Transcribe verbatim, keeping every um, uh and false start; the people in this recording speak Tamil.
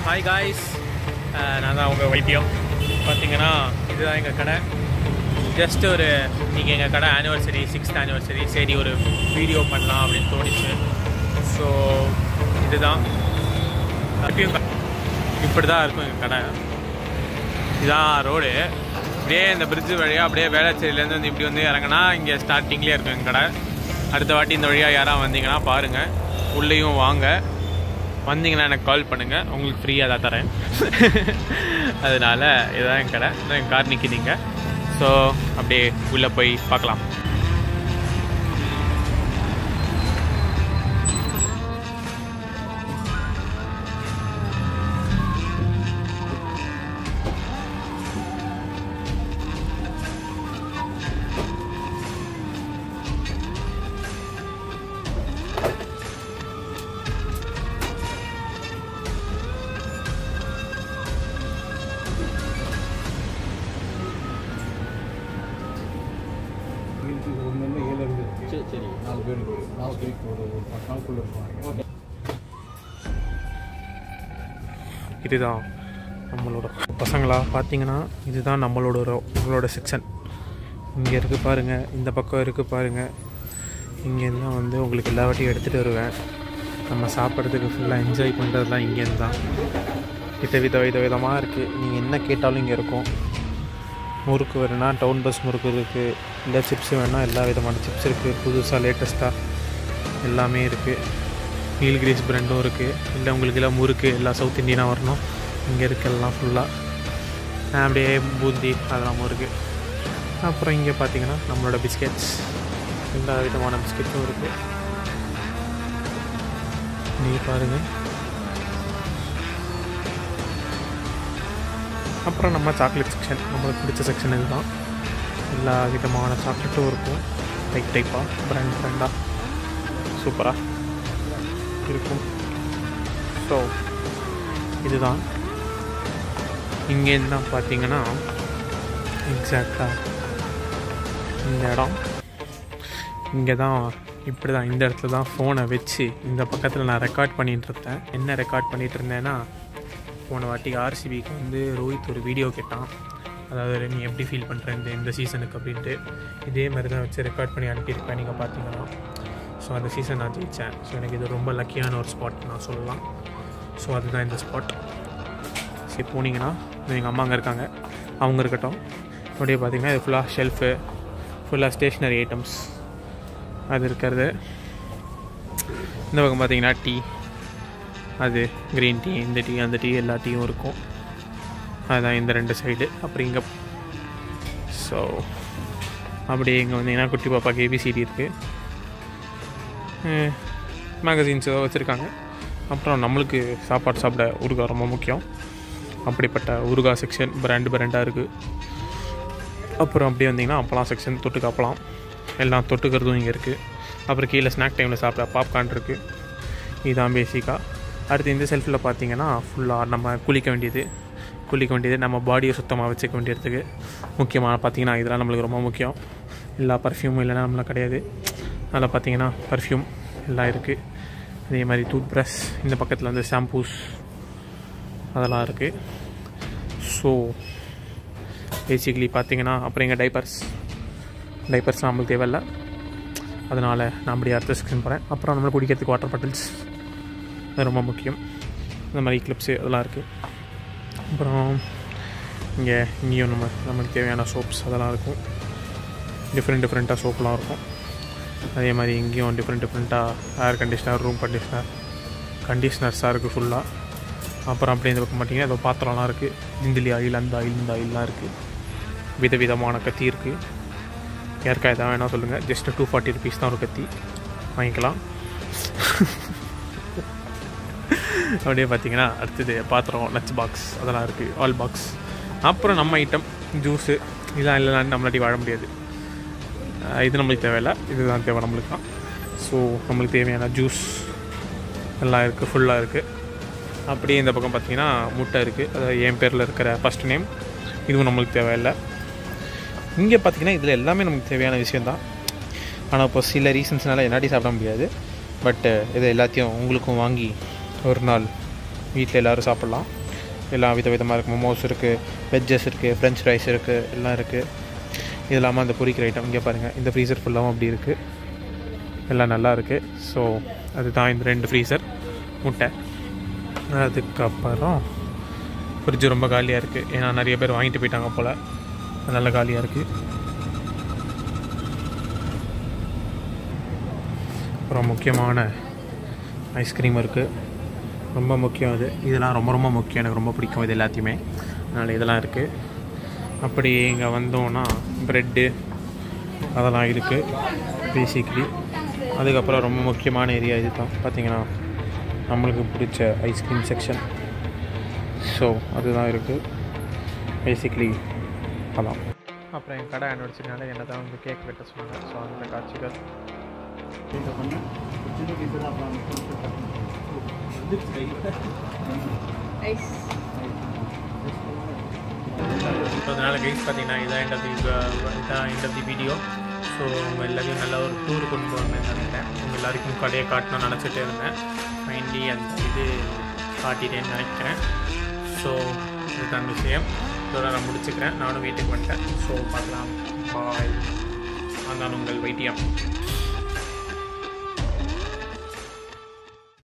Hi guys, நான் தான் உங்கள் வைத்தியம். பார்த்தீங்கன்னா இதுதான் எங்கள் கடை. ஜஸ்ட் ஒரு நீங்கள் எங்கள் கடை ஆனிவர்சரி சிக்ஸ்த் ஆனிவர்சரி சரி ஒரு வீடியோ பண்ணலாம் அப்படின்னு தோணிச்சு. ஸோ இதுதான் எப்பயும் இப்படி தான் இருக்கும் எங்கள் கடை. இதுதான் ரோடு. அப்படியே இந்த பிரிட்ஜு வழியாக அப்படியே வேளச்சேரியிலேருந்து வந்து இப்படி வந்து இறங்கினா இங்கே ஸ்டார்டிங்லேயே இருக்கும் எங்கள் கடை. அடுத்த வாட்டி இந்த வழியாக யாராவது வந்தீங்கன்னா பாருங்கள், உள்ளேயும் வாங்க. வந்தீங்கன்னா எனக்கு கால் பண்ணுங்கள், உங்களுக்கு ஃப்ரீயாக தான் தரேன். அதனால் இதுதான் என் கடை, என் கார் நிற்கிதீங்க. ஸோ அப்படியே உள்ளே போய் பார்க்கலாம். சரி நாலு பேருக்கு நாலு பேருக்கு ஒரு ஒரு பத்து நாளுக்குள்ளே இருப்பாங்க. இதுதான் நம்மளோட பசங்களா பார்த்தீங்கன்னா இதுதான் நம்மளோட நம்மளோட செக்ஷன். இங்கே இருக்குது பாருங்கள், இந்த பக்கம் இருக்குது பாருங்கள். இங்கேருந்து தான் வந்து உங்களுக்கு எல்லா வாட்டியும் எடுத்துகிட்டு வருவேன். நம்ம சாப்பிட்றதுக்கு ஃபுல்லாக என்ஜாய் பண்ணுறதுலாம் இங்கேருந்து தான். வித வித வித விதமாக இருக்குது. நீங்கள் என்ன கேட்டாலும் இங்கே இருக்கும். முறுக்கு வேணுன்னா டவுன் பஸ் முறுக்கு இருக்குது, இல்லை சிப்ஸ் வேணுன்னா எல்லா விதமான சிப்ஸ் இருக்குது. புதுசாக லேட்டஸ்ட்டாக எல்லாமே இருக்குது. நீல்கிரிஸ் பிரெண்டும் இருக்குது. இல்லை உங்களுக்கு எல்லாம் முறுக்கு எல்லாம் சவுத் இண்டியனாக வரணும், இங்கே இருக்கலாம் ஃபுல்லாக. அப்படியே பூந்தி அதெல்லாம் இருக்குது. அப்புறம் இங்கே பார்த்தீங்கன்னா நம்மளோட பிஸ்கெட்ஸ், எல்லா விதமான பிஸ்கெட்ஸும் இருக்குது. நீ பாருங்கள். அப்புறம் நம்ம சாக்லேட் செக்ஷன், நம்மளுக்கு பிடிச்ச செக்ஷன் இதுதான். எல்லா விதமான சாக்லேட்டும் இருக்கும், டைப் டைப்பாக பிராண்ட் பிராண்டாக சூப்பராக இருக்கும். ஸோ இதுதான் இங்கேருந்து தான் பார்த்தீங்கன்னா எக்ஸாக்டாக இந்த இடம். இங்கே தான் இப்படி தான் இந்த இடத்துல தான் ஃபோனை வச்சு இந்த பக்கத்தில் நான் ரெக்கார்ட் பண்ணிகிட்டு இருந்தேன். என்ன ரெக்கார்ட் பண்ணிகிட்டு இருந்தேன்னா, போன வாட்டி ஆர்சிபிக்கு வந்து ரோஹித் ஒரு வீடியோ கேட்டான், அதாவது நீ எப்படி ஃபீல் பண்ணுற இந்த இந்த சீசனுக்கு அப்படின்ட்டு. இதே மாதிரி தான் வச்சு ரெக்கார்ட் பண்ணி அனுப்பியிருப்பேன் நீங்கள் பார்த்தீங்கன்னா. ஸோ அந்த சீசன் நான் ஜெயித்தேன். ஸோ எனக்கு இது ரொம்ப லக்கியான ஒரு ஸ்பாட் நான் சொல்லலாம். ஸோ அதுதான் இந்த ஸ்பாட். சரி போனீங்கன்னா எங்கள் அம்மா அங்கே இருக்காங்க, அவங்க இருக்கட்டும். அப்படியே பார்த்தீங்கன்னா இது ஃபுல்லாக ஷெல்ஃபு, ஃபுல்லாக ஸ்டேஷ்னரி ஐட்டம்ஸ் அது இருக்கிறது. இந்த பக்கம் பார்த்தீங்கன்னா டீ, அது க்ரீன் டீ, இந்த டீ அந்த டீ எல்லா டீயும் இருக்கும். அதுதான் இந்த ரெண்டு சைடு. அப்புறம் இங்கே ஸோ அப்படியே இங்கே வந்தீங்கன்னா குட்டி பாப்பாக்கு ஏபிசிடி இருக்குது, மேகசின்ஸ் வச்சுருக்காங்க. அப்புறம் நம்மளுக்கு சாப்பாடு சாப்பிட ஊறுகாய் ரொம்ப முக்கியம். அப்படிப்பட்ட ஊறுகாய் செக்ஷன் பிராண்டு பிராண்டாக இருக்குது. அப்புறம் அப்படியே வந்தீங்கன்னா அப்பளம் செக்ஷன், தொட்டுக்கு அப்பளம் எல்லாம் தொட்டுக்கிறதும் இங்கே இருக்குது. அப்புறம் கீழே ஸ்நாக் டைமில் சாப்பிட பாப்கார்ன் இருக்குது. இதுதான் பேசிக்காக. அடுத்து இந்த செல்ஃபில் பார்த்தீங்கன்னா ஃபுல்லாக நம்ம குளிக்க வேண்டியது குளிக்க வேண்டியது நம்ம பாடியை சுத்தமாக வச்சுக்க வேண்டியதுக்கு முக்கியமான பார்த்தீங்கன்னா இதெல்லாம் நம்மளுக்கு ரொம்ப முக்கியம். எல்லா பர்ஃப்யூமும் இல்லைன்னா நம்மளாம் கிடையாது. அதில் பார்த்தீங்கன்னா பர்ஃப்யூம் எல்லாம் இருக்குது. அதே மாதிரி டூத் ப்ரஷ், இந்த பக்கத்தில் வந்து ஷாம்பூஸ் அதெல்லாம் இருக்குது. ஸோ பேசிக்கலி பார்த்தீங்கன்னா அப்புறம் எங்கள் டைப்பர்ஸ் டைப்பர்ஸ் நம்மளுக்கு தேவையில்லை, அதனால் நான் அப்படியே அடுத்த செக்ஷன் போகிறேன். அப்புறம் நம்மளுக்கு குடிக்கிறதுக்கு வாட்டர் பாட்டில்ஸ் அது ரொம்ப முக்கியம். இந்த மாதிரி கிளிப்ஸு அதெல்லாம் இருக்குது. அப்புறம் இங்கே இங்கேயும் நம்ம நம்மளுக்கு தேவையான சோப்ஸ் அதெல்லாம் இருக்கும். டிஃப்ரெண்ட் டிஃப்ரெண்ட்டாக சோப்லாம் இருக்கும். அதே மாதிரி இங்கேயும் டிஃப்ரெண்ட் டிஃப்ரெண்ட்டாக ஏர் கண்டிஷ்னர், ரூம் கண்டிஷ்னர், கண்டிஷ்னர்ஸாக இருக்குது ஃபுல்லாக. அப்புறம் அப்படியே இந்த பக்கம் பார்த்தீங்கன்னா ஏதோ பாத்திரம்லாம் இருக்குது. ஜிந்திலி ஆயில், அந்த ஆயில் இந்த ஆயிலெலாம் இருக்குது. விதவிதமான கத்தி இருக்குது. யாருக்கா எதாவது வேணால் சொல்லுங்கள். ஜஸ்ட்டு டூ ஃபார்ட்டி ருபீஸ் தான் ஒரு கத்தி, வாங்கிக்கலாம். அப்படியே பார்த்தீங்கன்னா அடுத்தது பாத்திரம், லஞ்ச் பாக்ஸ் அதெல்லாம் இருக்குது, ஆல் பாக்ஸ். அப்புறம் நம்ம ஐட்டம் ஜூஸு இதெல்லாம் இல்லைனாலும் நம்மளாட்டி வாழ முடியாது. இது நம்மளுக்கு தேவையில்லை, இதுதான் தேவை நம்மளுக்கு தான். ஸோ நம்மளுக்கு தேவையான ஜூஸ் எல்லாம் இருக்குது, ஃபுல்லாக இருக்குது. அப்படியே இந்த பக்கம் பார்த்தீங்கன்னா முட்டை இருக்குது, அதாவது என் பேரில் இருக்கிற ஃபஸ்ட் நேம், இதுவும் நம்மளுக்கு தேவையில்லை. இங்கே பார்த்தீங்கன்னா இதில் எல்லாமே நமக்கு தேவையான விஷயந்தான். ஆனால் இப்போ சில ரீசன்ஸ்னால என்னாடி சாப்பிட முடியாது. பட்டு இதை எல்லாத்தையும் உங்களுக்கும் வாங்கி ஒரு நாள் வீட்டில் எல்லோரும் சாப்பிட்லாம். எல்லாம் வித விதமாக இருக்குது. மோமோஸ் இருக்குது, வெஜ்ஜஸ் இருக்குது, ஃப்ரெஞ்ச் ஃப்ரைஸ் இருக்குது, எல்லாம் இருக்குது. இது இல்லாமல் அந்த பொரிக்கிற ஐட்டம் இங்கே பாருங்கள், இந்த ஃப்ரீசர் ஃபுல்லாகவும் அப்படி இருக்குது. எல்லாம் நல்லா இருக்குது. ஸோ அதுதான் இந்த ரெண்டு ஃப்ரீசர். முட்டை. அதுக்கப்புறம் ஃப்ரிட்ஜு ரொம்ப காலியாக இருக்குது, ஏன்னா நிறைய பேர் வாங்கிட்டு போயிட்டாங்க போல், நல்ல காலியாக இருக்குது. அப்புறம் முக்கியமான ஐஸ்கிரீம் இருக்குது, ரொம்ப முக்கியம். அது இதெல்லாம் ரொம்ப ரொம்ப முக்கியம், எனக்கு ரொம்ப பிடிக்கும் இது எல்லாத்தையுமே. அதனால் இதெல்லாம் இருக்குது. அப்படி இங்கே வந்தோன்னா ப்ரெட்டு அதெல்லாம் இருக்குது பேசிக்லி. அதுக்கப்புறம் ரொம்ப முக்கியமான ஏரியா இது தான் பார்த்திங்கன்னா, நம்மளுக்கு பிடிச்ச ஐஸ்கிரீம் செக்ஷன். ஸோ அதுதான் இருக்குது பேசிக்லி. அதான். அப்புறம் என் கடை ஆனிவர்சரினால என்ன தான் வந்து கேக் வெட்ட சொன்னாங்க. ஸோ அந்த காட்சிகள் அதனால் கைஸ் பார்த்தீங்கன்னா இதான் எண்ட் ஆஃப் தி இதான் end of the video. So உங்கள் எல்லாத்தையும் நல்ல ஒரு டூர் கொண்டு போகணும்னு நினைக்கிறேன். உங்கள் எல்லாருக்கும் கடையை காட்டணும்னு நினச்சிட்டே இருந்தேன். ஃபைனலி அந்த இது காட்டிட்டேன்னு நினைக்கிறேன். ஸோ இதுதான் விஷயம். இதோட நான் முடிச்சுக்கிறேன். நானும் வீட்டுக்கு வந்துட்டேன். ஸோ பார்க்கலாம். பாய். நான் உங்கள் Y T M.